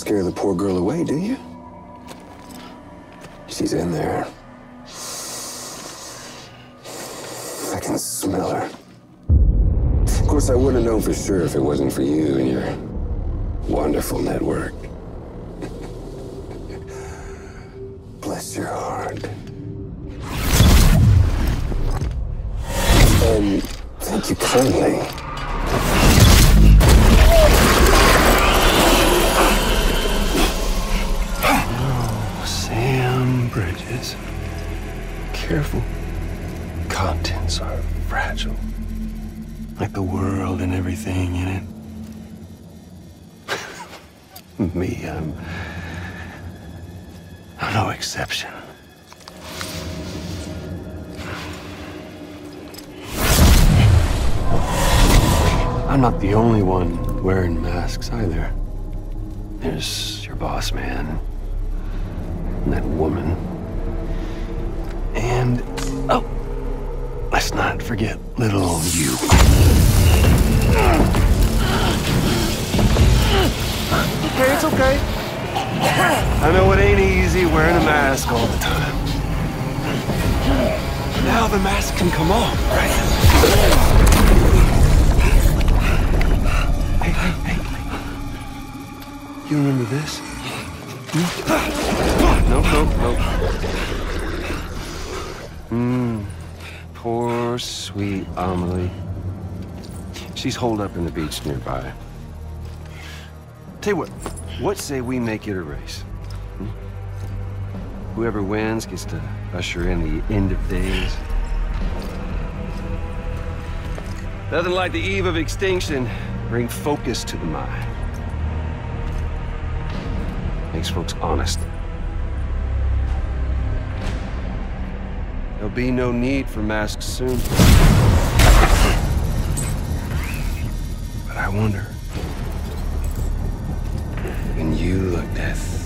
scare the poor girl away, do you? She's in there. I can smell her. Of course, I wouldn't have known for sure if it wasn't for you and your wonderful network. Bless your heart. And thank you kindly. Oh, Sam Bridges. Careful. Contents are fragile. Like the world and everything in it. Me, I'm no exception. I'm not the only one wearing masks either. There's your boss man, and that woman, and, oh, let's not forget little you. Okay, it's okay. I know it ain't easy wearing a mask all the time. Now the mask can come off, right? Hey. You remember this? Nope. Poor, sweet Amelie. She's holed up in the beach nearby. Tell you what say we make it a race? Whoever wins gets to usher in the end of days. Nothing like the eve of extinction. Bring focus to the mind. Makes folks honest. There'll be no need for masks soon. But I wonder, when you look death